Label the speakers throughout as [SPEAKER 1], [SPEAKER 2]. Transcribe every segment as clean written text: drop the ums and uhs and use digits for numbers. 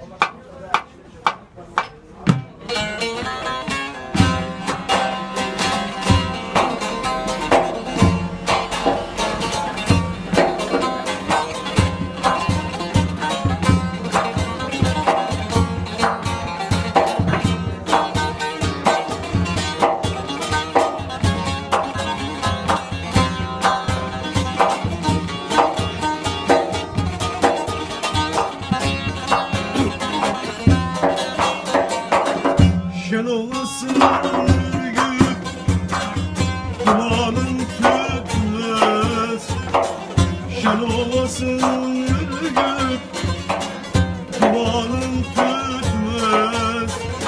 [SPEAKER 1] Şen olasın ürgüp dumanın tütmez. Şen olasın ürgüp dumanın tütmez.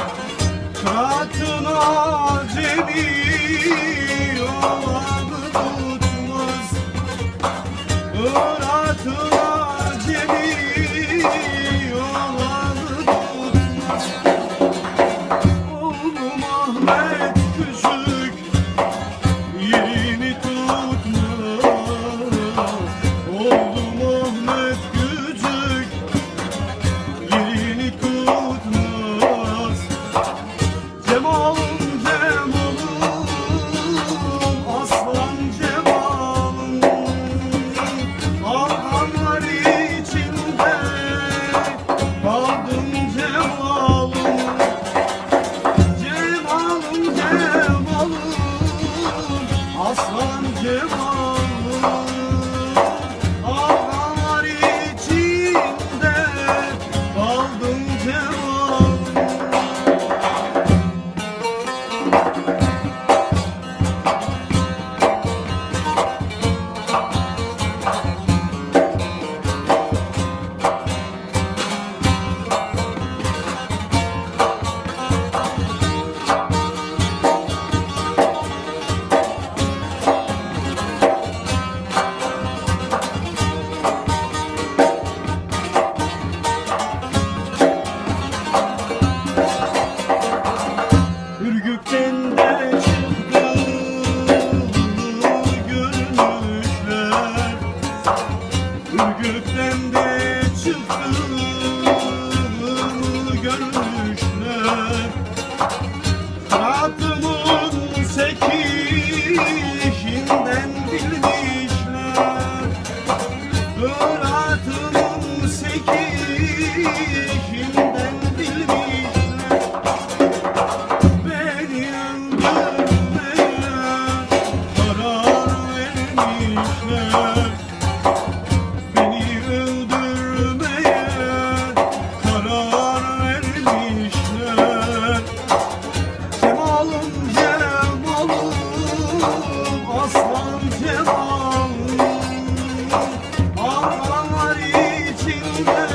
[SPEAKER 1] Katın acemi olanı tutmaz. Irak'ın acemi olanı tutmaz. Oğlum Ahmet küçük yerini tutmaz. Oğlum Ahmet küçük yerini tutmaz. Cemal'ım Cemal'ım aslan Cemal'ım ağlar içinde kaldım Cemal'ım. Cemal'ım Cemal'ım aslan Cemal'ım ağlar içinde kaldım Cemal'ım. Ürgüp'ten de çıktı görünüşler. Ürgüp'ten de çıktı görünüşler. Fırat'ımın sekişinden bilmişler. Fırat'ımın sekişinden bilmişler. Beni öldürmeye karar vermişler. Beni öldürmeye karar vermişler. Cemal'ım Cemal'ım aslan Cemal'ım ağlar içinde